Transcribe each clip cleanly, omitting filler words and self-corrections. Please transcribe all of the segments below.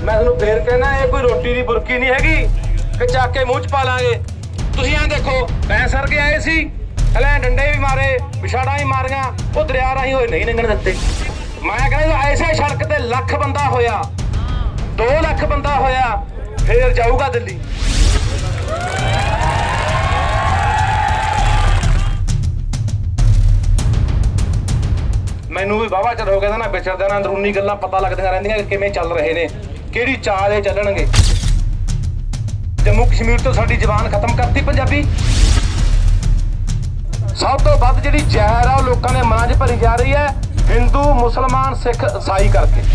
मैं तुहानूं फेर कहना ये कोई रोटी दी बुरकी नहीं हैगी कि चक के मूँह च पा लांगे। तुसीं ऐ देखो मैं सर के आए सी हले डंडे भी मारे विछाड़ा भी मारियां वो दरिया राही होए नहीं लंघण दित्ते। मैं कहना ऐसे सड़क ते लख बंदा होया 2 लाख बंदा होया फिर जाऊगा दिल्ली। मैनू भी वाहवा चर हो गया ना विचरदे ना अंदरूनी गल्लां पता लगदियां रहिंदियां कि किवें चल रहे ने किहड़ी चाल ये चलणगे। जम्मू कश्मीर तो साडी जबान खत्म करती पंजाबी। सब तो वध जिहड़ी जहर आ लोकां दे मनां 'च भरी जा रही है हिंदू मुसलमान सिख ईसाई करके।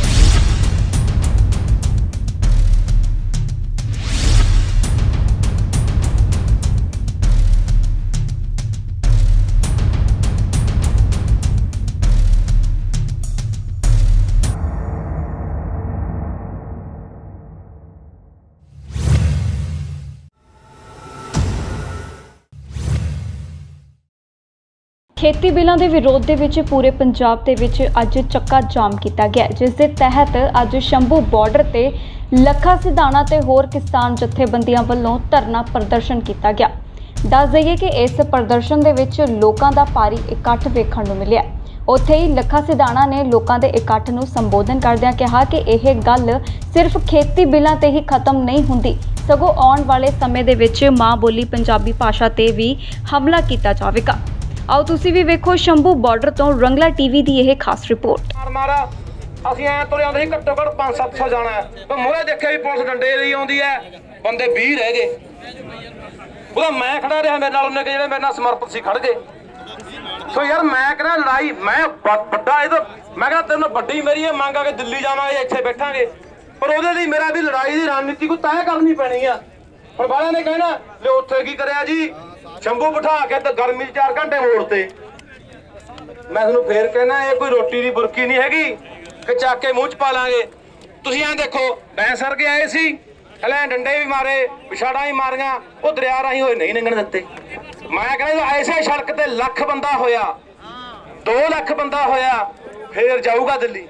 खेती बिलों के विरोध के विच पूरे पंजाब के विच अज चक्का जाम किया गया, जिस दे तहत अज शंभू बॉर्डर ते लखा सिधाना ते होर किसान जथेबंदियां वल्लों धरना प्रदर्शन किया गया। दस दईए कि इस प्रदर्शन दे विच लोकां दा भारी इकट्ठ वेखण नूं मिलिया। उत्थे ही लखा सिधाना ने लोकां दे इकट्ठ नूं संबोधन करदिआं कहा कि यह गल सिर्फ खेती बिलों ते ही खत्म नहीं हुंदी, सगों आउण वाले समय दे विच मां बोली पंजाबी भाषा ते भी हमला किया जावेगा। आओ तुसी भी वेखो शंभू बॉर्डर तो रंगला टीवी की यह खास रिपोर्ट। मारा ਅਸੀਂ ਐ ਤੁਰੇ ਆਉਂਦੇ ਸੀ ਘੱਟੋ ਘੱਟ 500-700 ਜਾਣਾ ਹੈ ਤੇ ਮੂਹਰੇ ਦੇਖਿਆ ਵੀ ਪੁਲਿਸ ਡੰਡੇ ਲਈ ਆਉਂਦੀ ਹੈ ਬੰਦੇ 20 ਰਹਿ ਗਏ। ਉਹਦਾ ਮੈਂ ਖੜਾ ਰਿਹਾ ਮੇਰੇ ਨਾਲ ਉਹਨੇ ਕਿ ਜਿਹੜੇ ਮੇਰੇ ਨਾਲ ਸਮਰਪਿਤ ਸੀ ਖੜ ਗਏ। ਸੋ ਯਾਰ ਮੈਂ ਕਹਿੰਦਾ ਲੜਾਈ ਮੈਂ ਵੱਡਾ ਇਹ ਤਾਂ ਮੈਂ ਕਹਿੰਦਾ ਤੈਨੂੰ ਵੱਡੀ ਮੇਰੀ ਇਹ ਮੰਗ ਆ ਕਿ ਦਿੱਲੀ ਜਾਵਾਂਗੇ ਇੱਥੇ ਬੈਠਾਂਗੇ ਪਰ ਉਹਦੇ ਲਈ ਮੇਰਾ ਵੀ ਲੜਾਈ ਦੀ ਰਣਨੀਤੀ ਕੋਈ ਤੈਅ ਕਰਨੀ ਪੈਣੀ ਆ। ਹੁਣ ਬਾਹਰਾਂ ਨੇ ਕਹਿਣਾ ਲੈ ਉੱਥੇ ਕੀ ਕਰਿਆ ਜੀ शंभू बिठा के तो गर्मी 4 घंटे मोड़ते। मैं तुहानूं फेर कहना ये कोई रोटी दी बुरकी नहीं हैगी कि चक के मूँह च पा लांगे। तुसीं ऐ देखो मैं सर के आए सी हले डंडे भी मारे विछाड़ा भी मारियां वो दरिया राही होए नहीं लंघण दित्ते। मैं कहना ऐसे सड़क ते लख बंदा होया 2 लाख बंदा होया फिर जाऊगा दिल्ली।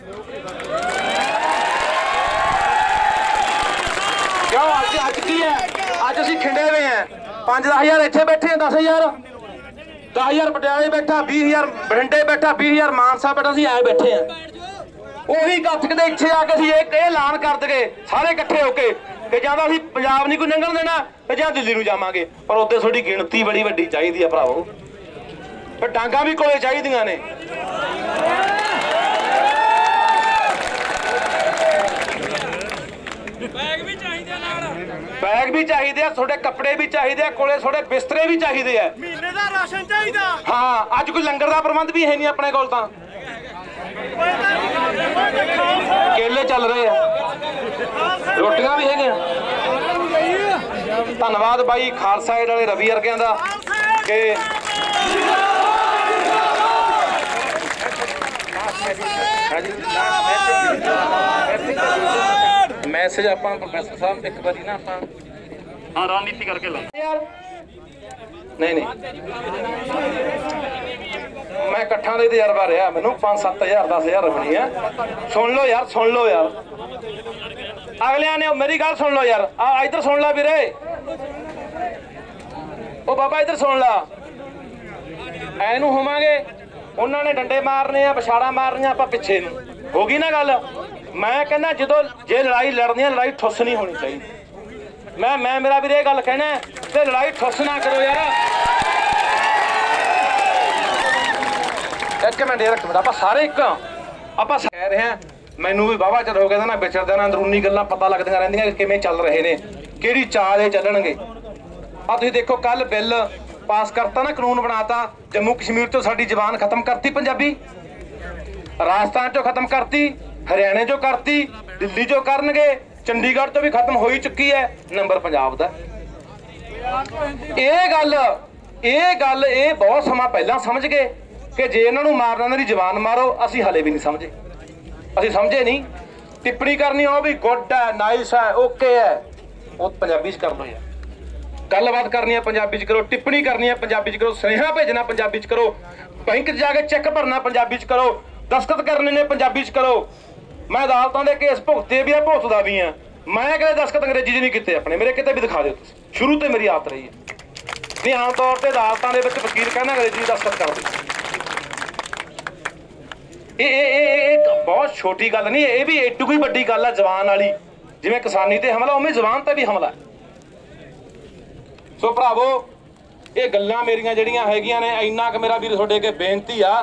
क्यों अज की है अज असीं खिंडे हुए हैं 5-10 हज़ार इत्थे बैठे हैं 10 हज़ार पटियाले बैठा 20 हज़ार बठिंडे बैठा 20 हज़ार मानसा बैठा असीं आए बैठे हैं। ਉਹੀ ਕੱਥ ਕਿਤੇ ਇੱਥੇ ਆ ਕੇ ਅਸੀਂ ਇਹ ਐਲਾਨ ਕਰ ਦਗੇ ਸਾਰੇ ਇਕੱਠੇ ਹੋ ਕੇ ਕਿ ਜਾਂ ਤਾਂ ਅਸੀਂ ਪੰਜਾਬ ਨਹੀਂ ਕੋਈ ਲੰਘਣ ਦੇਣਾ ਤੇ ਜਾਂ ਦਿੱਲੀ ਨੂੰ ਜਾਵਾਂਗੇ। ਪਰ ਉੱਤੇ ਤੁਹਾਡੀ ਗਿਣਤੀ ਬੜੀ ਵੱਡੀ ਚਾਹੀਦੀ ਆ ਭਰਾਵੋ ਤੇ ਡਾਂਗਾ ਵੀ ਕੋਲੇ ਚਾਹੀਦੀਆਂ ਨੇ। बैग भी चाहिए थोड़े कपड़े भी चाहिए कोले थोड़े बिस्तरे भी चाहिए महीने दा राशन चाहिए। हाँ अज कोई लंगर का प्रबंध भी है नहीं अपने कोल तां केले चल रहे हैं रोटियां भी है। धन्यवाद भाई खालसा एड वाले रवि वर्गियां दा कि मैसेज आप प्रोफेसर साहब एक बारी ना आप हाँ रणनीति करके ला यार नहीं मैं इकट्ठा का तजर्बा रहा मैनू 5-7 हज़ार 10 हज़ार रखनी है। सुन लो यार अगलिया ने मेरी गल सुन लो यार इधर सुन ला वीरे ओ बाबा इधर सुन ला ऐनू होवांगे उन्होंने डंडे मारने पछाड़ा मारनिया आप पिछे होगी ना गल। मैं कहना जो जे लड़ाई लड़नी है लड़ाई ठुस नहीं होनी चाहिए। मैं मेरा भी गल कहना ते लड़ाई ठुस ना करो यार। एक मिनट आप सारे एक आप कह रहे हैं मैनू भी वाहवा चर हो गया ना विचरदे ना अंदरूनी गल्लां पता लगदियां रहिंदियां कि किवें चल रहे ने किहड़ी चाल ये चलणगे। आ तुसीं देखो कल बिल पास करता ना कानून बनाता जम्मू कश्मीर तो साडी जबान खत्म करती पंजाबी राजस्थान चो खत्म करती हरियाणे चो करती दिल्ली चो करनगे चंडीगढ़ तो भी खत्म हो ही चुकी है नंबर पंजाब दा। ये गल बहुत समा पहला समझ गए कि जे इन्हां नूं मारना इन्हां दी जबान मारो। असी हले भी नहीं समझे असी समझे नहीं। टिप्पणी करनी हो भी गुड है नाइस है ओके है वो पंजाबी च कर लो यार। गलबात करनी है पंजाबी च करो टिप्पणी करनी है पंजाबी च करो सुनेहा भेजना पंजाबी च करो बैंक जाके चेक भरना पंजाबी च करो दस्तखत करने ने पंजाबी च करो मैं अदालतों के केस भुगते भी है, भुगतदा भी हाँ। मैं कदे दस्खत अंग्रेजी च नहीं किते अपने, मेरे किते भी दिखा दिओ तुसीं। शुरू तो मेरी आदत रही है। नहीं आम तौर पर अदालतों के वकील कहना अंग्रेजी दस्खत कर दे। ये बहुत छोटी गल नहीं, ये भी एडू कोई वड्डी गल है जवान वाली। जिवें किसानी ते हमला उवें जवान ते भी हमला। सो भरावो ये गल्लां मेरियां ਜਿਹੜੀਆਂ ਹੈਗੀਆਂ ने, ਇੰਨਾ ਕਿ मेरा वीर ਤੁਹਾਡੇ अगे बेनती आ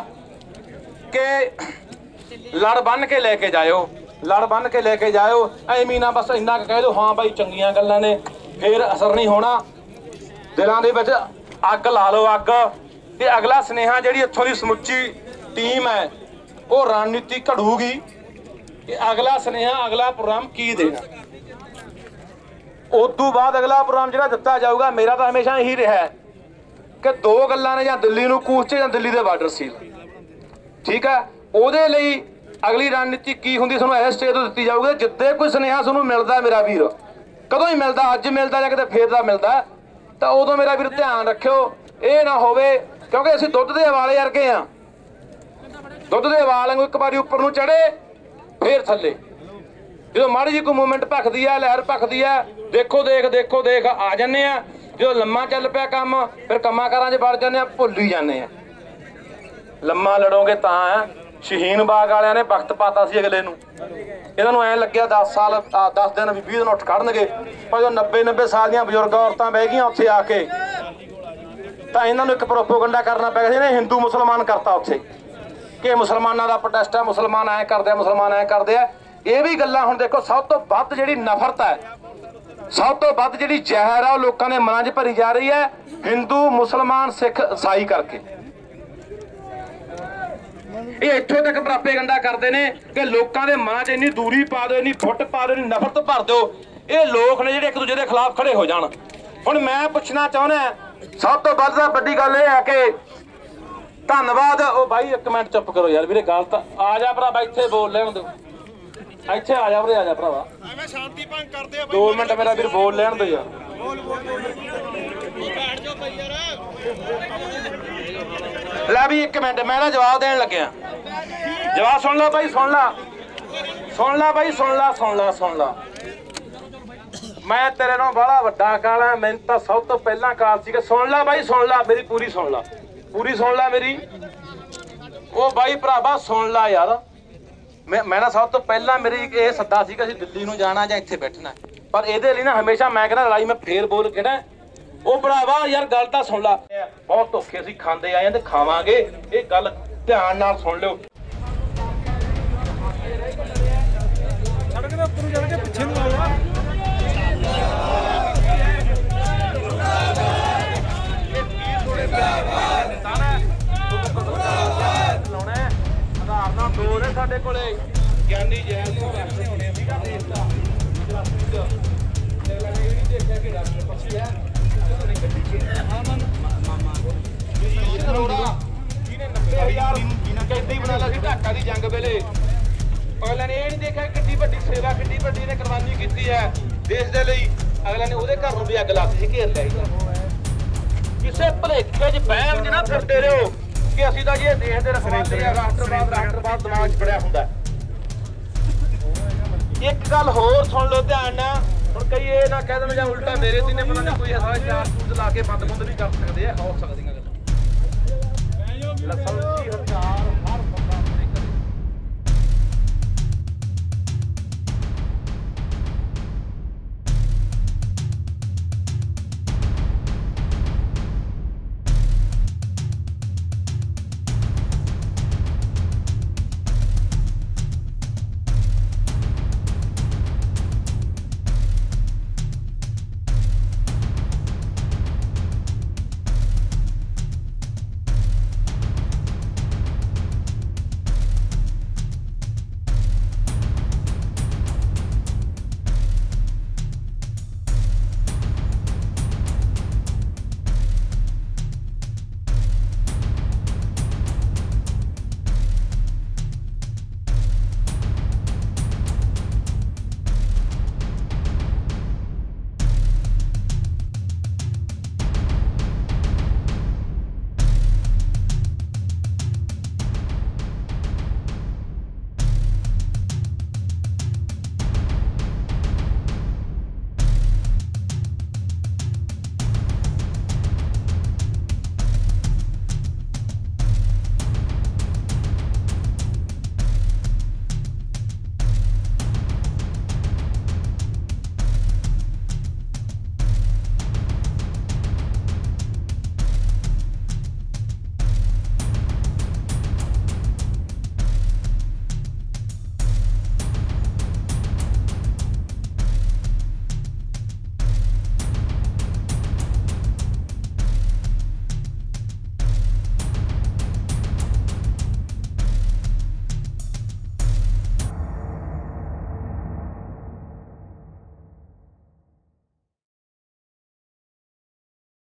कि लड़ बन के लैके जाओ, लड़ बन के लैके जाओ। एवं ना बस इन्ना कह दो हाँ भाई चंगियां गल्लां ने, फिर असर नहीं होना। दिलों दे विच अग ला लो, अग। ते अगला सुनेहा जिहड़ी इत्थों दी समुची टीम है वो रणनीति घड़ूगी कि अगला सुनेहा अगला प्रोग्राम की देना। उस तो बाद अगला प्रोग्राम जिहड़ा दिता जाऊगा, मेरा तो हमेशा यही रहा है कि दो गल्लां ने, जां दिल्ली नूं कूच जां दिल्ली दे बार्डर सील। ठीक है, ਉਹਦੇ ਲਈ अगली रणनीति की होंगी ਤੁਹਾਨੂੰ ਇਸ ਸਟੇਜ ਤੋਂ ਦਿੱਤੀ ਜਾਊਗੀ। ਜਿੱਦੇ ਕੋਈ ਸੁਨੇਹਾ ਤੁਹਾਨੂੰ ਮਿਲਦਾ ਮੇਰਾ ਵੀਰ, ਕਦੋਂ ਹੀ ਮਿਲਦਾ, ਅੱਜ ਮਿਲਦਾ ਜਾਂ ਕਿਤੇ ਫੇਰ ਦਾ ਮਿਲਦਾ, ਤਾਂ ਉਦੋਂ ਮੇਰਾ ਵੀਰ ਧਿਆਨ ਰੱਖਿਓ ਇਹ ਨਾ ਹੋਵੇ, ਕਿਉਂਕਿ ਅਸੀਂ ਦੁੱਧ ਦੇ ਹਵਾਲੇ ਵਰਗੇ ਆ। ਦੁੱਧ ਦੇ ਹਵਾਲੇ ਨੂੰ ਇੱਕ ਵਾਰੀ ਉੱਪਰ ਨੂੰ ਚੜੇ ਫੇਰ ਥੱਲੇ। ਜਦੋਂ ਮਾੜੀ ਜਿਹੀ ਕੋਈ ਮੂਵਮੈਂਟ ਭਖਦੀ ਆ, ਲਹਿਰ ਭਖਦੀ ਆ, ਦੇਖੋ ਦੇਖ ਆ ਜਾਂਦੇ ਆ। ਜਦੋਂ ਲੰਮਾ ਚੱਲ ਪਿਆ ਕੰਮ, ਫਿਰ ਕੰਮਾਂ ਕਾਰਾਂ 'ਚ ਵੜ ਜਾਂਦੇ ਆ, ਭੁੱਲ ਹੀ ਜਾਂਦੇ ਆ। ਲੰਮਾ ਲੜੋਗੇ ਤਾਂ ਸ਼ਹੀਨ ਬਾਗ ਵਾਲਿਆਂ ਨੇ ਵਕਤ ਪਾਤਾ ਸੀ ਅਗਲੇ ਨੂੰ। ਇਹਨਾਂ ਨੂੰ ਐਂ ਲੱਗਿਆ 10 ਸਾਲ 10 ਦਿਨ 20 ਦਿਨ ਉੱਠ ਖੜਨਗੇ, ਪਰ ਜਦੋਂ 90 ਸਾਲ ਦੀਆਂ ਬਜ਼ੁਰਗ ਔਰਤਾਂ ਬਹਿ ਗਈਆਂ ਉੱਥੇ ਆ ਕੇ, ਤਾਂ ਇਹਨਾਂ ਨੂੰ ਇੱਕ ਪ੍ਰੋਪੋਗੰਡਾ ਕਰਨਾ ਪੈ ਗਿਆ ਸੀ। ਇਹਨੇ ਹਿੰਦੂ ਮੁਸਲਮਾਨ ਕਰਤਾ ਉੱਥੇ ਕਿ ਮੁਸਲਮਾਨਾਂ ਦਾ ਪ੍ਰੋਟੈਸਟ ਹੈ, ਮੁਸਲਮਾਨ ਐਂ ਕਰਦੇ ਆ, ਮੁਸਲਮਾਨ ਐਂ ਕਰਦੇ ਆ। ਇਹ ਵੀ ਗੱਲਾਂ ਹੁਣ ਦੇਖੋ, ਸਭ ਤੋਂ ਵੱਧ ਜਿਹੜੀ ਨਫ਼ਰਤ ਹੈ, ਸਭ ਤੋਂ ਵੱਧ ਜਿਹੜੀ ਜ਼ਹਿਰ ਆ, ਉਹ ਲੋਕਾਂ ਦੇ ਮਨਾਂ 'ਚ ਭਰੀ ਜਾ ਰਹੀ ਹੈ ਹਿੰਦੂ ਮੁਸਲਮਾਨ ਸਿੱਖ ਈਸਾਈ ਕਰਕੇ। ਇਹ ਇੱਥੋਂ ਤੱਕ ਪ੍ਰੋਪੇਗੰਡਾ ਕਰਦੇ ਨੇ ਕਿ ਲੋਕਾਂ ਦੇ ਮਨਾਂ 'ਚ ਇੰਨੀ ਦੂਰੀ ਪਾ ਦਿਓ, ਇੰਨੀ ਫੁੱਟ ਪਾ ਦਿਓ, ਇੰਨੀ ਨਫ਼ਰਤ ਭਰ ਦਿਓ, ਇਹ ਲੋਕ ਨੇ ਜਿਹੜੇ ਇੱਕ ਦੂਜੇ ਦੇ ਖਿਲਾਫ ਖੜੇ ਹੋ ਜਾਣ। ਹੁਣ ਮੈਂ ਪੁੱਛਣਾ ਚਾਹੁੰਦਾ, ਸਭ ਤੋਂ ਵੱਧ ਵੱਡੀ ਗੱਲ ਇਹ ਹੈ ਕਿ ਧੰਨਵਾਦ। ਉਹ ਬਾਈ ਇੱਕ ਮਿੰਟ ਚੁੱਪ ਕਰੋ ਯਾਰ ਵੀਰੇ, ਗੱਲ ਤਾਂ ਆ ਜਾ ਭਰਾਵਾ, ਇੱਥੇ ਬੋਲ ਲੈਣ ਦਿਓ, ਇੱਥੇ ਆ ਜਾ ਵੀਰੇ, ਆ ਜਾ ਭਰਾਵਾ, ਐਵੇਂ ਸ਼ਾਂਤੀ ਭੰਗ ਕਰਦੇ ਆ। 2 ਮਿੰਟ ਮੇਰਾ ਵੀਰ ਬੋਲ ਲੈਣ ਦਿਓ ਯਾਰ। ਬੈਠ ਜਾਓ ਭਾਈ ਯਾਰ। ਲੈ ਵੀ ਇੱਕ ਮਿੰਟ, ਮੈਂ ਤਾਂ ਜਵਾਬ ਦੇਣ ਲੱਗਿਆ। ਜਵਾਬ ਸੁਣ ਲਾ ਬਾਈ, ਸੁਣ ਲਾ ਬਾਈ, ਸੁਣ ਲਾ। ਮੈਂ ਤੇਰੇ ਨਾਲ ਬੜਾ ਵੱਡਾ ਕਾਲਾ, ਮੈਨੂੰ ਤਾਂ ਸਭ ਤੋਂ ਪਹਿਲਾਂ ਕਾਲ ਸੀ ਕਿ ਸੁਣ ਲਾ ਬਾਈ, ਸੁਣ ਲਾ ਮੇਰੀ ਪੂਰੀ ਸੁਣ ਲਾ ਮੇਰੀ। ਉਹ ਬਾਈ ਭਰਾਵਾ ਸੁਣ ਲਾ ਯਾਰ, ਮੈਂ ਨਾ ਸਭ ਤੋਂ ਪਹਿਲਾਂ ਮੇਰੀ ਇਹ ਸੱਦਾ ਸੀ ਕਿ ਅਸੀਂ ਦਿੱਲੀ ਨੂੰ ਜਾਣਾ ਜਾਂ ਇੱਥੇ ਬੈਠਣਾ, ਪਰ ਇਹਦੇ ਲਈ ਨਾ ਹਮੇਸ਼ਾ ਮੈਂ ਕਹਿੰਦਾ ਲੜਾਈ ਮੈਂ ਫੇਰ ਬੋਲ ਕਿਹੜਾ। ਉਹ ਭਰਾਵਾ ਯਾਰ ਗੱਲ ਤਾਂ ਸੁਣ ਲਾ, ਬਹੁਤ ਧੋਖੇ ਅਸੀਂ ਖਾਂਦੇ ਆਏ ਤੇ ਖਾਵਾਂਗੇ, ਇਹ ਗੱਲ ਧਿਆਨ ਨਾਲ ਸੁਣ ਲਿਓ। ਸੜਕ ਦੇ ਉੱਪਰ ਜਾ ਕੇ ਪਿੱਛੇ ਨੂੰ ਆਓ। ਆਧਾਰ ਨਾਲ 2 ਨੇ ਸਾਡੇ ਕੋਲੇ, ਗਿਆਨੀ ਜੈਲ ਤੋਂ ਰੱਖਦੇ ਹੋਣੇ ਸੀਗਾ ਦੇਸ਼ ਦਾ ਦੇਖਿਆ ਕਿ ਡਾਕਟਰ ਪੱਛੀ ਹੈ ਜਿਹਨੇ 90,000 ਕੈਦੀ ਬਣਾ ਲਿਆ ਸੀ ਢਾਕਾ ਦੀ ਜੰਗ ਵੇਲੇ। ਅਗਲੇ ਨੇ ਇਹ ਨਹੀਂ ਦੇਖਿਆ ਕਿੰਨੀ ਵੱਡੀ ਸੇਵਾ, ਕਿੰਨੀ ਵੱਡੀ ਨੇ ਕੁਰਬਾਨੀ ਕੀਤੀ ਹੈ ਦੇਸ਼ ਦੇ ਲਈ। ਅਗਲੇ ਨੇ ਉਹਦੇ ਘਰ ਨੂੰ ਵੀ ਅੱਗ ਲਾਤੀ ਸੀ, ਘੇਰ ਲਿਆ ਸੀ। ਕਿਸੇ ਭਲੇਖੇ 'ਚ ਵਹਿਮ 'ਚ ਨਾ ਫਿਰਦੇ ਰਹੋ ਕਿ ਅਸੀਂ ਤਾਂ ਜੀ ਇਹ ਦੇਸ਼ ਦੇ ਰਖਵਾਲੇ ਆ, ਰਾਸ਼ਟਰਵਾਦ ਦਿਮਾਗ 'ਚ ਬੜਿਆ ਹੁੰਦਾ। ਇੱਕ ਗੱਲ ਹੋਰ ਸੁਣ ਲਓ ਧਿਆਨ ਨਾਲ, ਹੁਣ ਕਈ ਇਹ ਨਾ ਕਹਿ ਦੇਣ ਜਾਂ ਉਲਟਾ ਮੇਰੇ ਤੇ ਨੇ ਪਤਾ ਨਹੀਂ ਕੋਈ ਹਸਾਇਆ ਚਾਰ ਸੂਟ ਲਾ ਕੇ ਬੰਦ ਵੀ ਕਰ ਸਕਦੇ ਆ, ਹੋ ਸਕਦੀਆਂ ਗੱਲਾਂ। ਲਾਇਸੈਂਸੀ ਹਥਿਆਰ